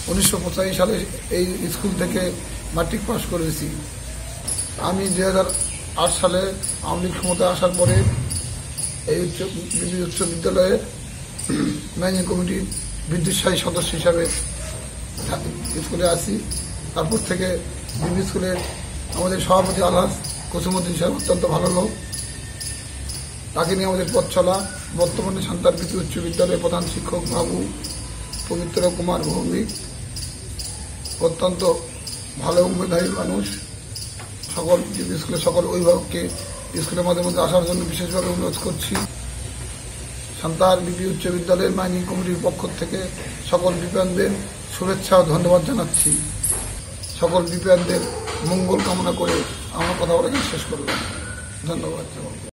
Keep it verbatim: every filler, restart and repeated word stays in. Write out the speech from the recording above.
উনিশশো পঁচাশি সালে এই স্কুল থেকে ম্যাট্রিক পাস করেছি। আমি দুই হাজার আট সালে আওয়ামী লীগ ক্ষমতায় আসার পরে এই উচ্চ উচ্চ বিদ্যালয়ের ম্যানেজিং কমিটির বিদ্যুৎসাহী সদস্য হিসাবে স্কুলে আসি। তারপর থেকে বিবি স্কুলের আমাদের সভাপতি আলহাজ কুসুমুদ্দিন সাহেব অত্যন্ত ভালো লোক, তাকে নিয়ে আমাদের পথ চলা। বর্তমানে শান্তারপীতি উচ্চ বিদ্যালয়ের প্রধান শিক্ষক বাবু পবিত্র কুমার ভৌমিক অত্যন্ত ভালো এবং মেধাবী মানুষ। সকল স্কুলের সকল অভিভাবককে স্কুলের মাঝে মধ্যে আসার জন্য বিশেষভাবে অনুরোধ করছি। শান্তারপীতি উচ্চ বিদ্যালয়ের ম্যানেজিং কমিটির পক্ষ থেকে সকল বিপিএনদের শুভেচ্ছা ও ধন্যবাদ জানাচ্ছি। সকল বিপিএনদের মঙ্গল কামনা করে আমার কথা বলে শেষ করলাম। ধন্যবাদ।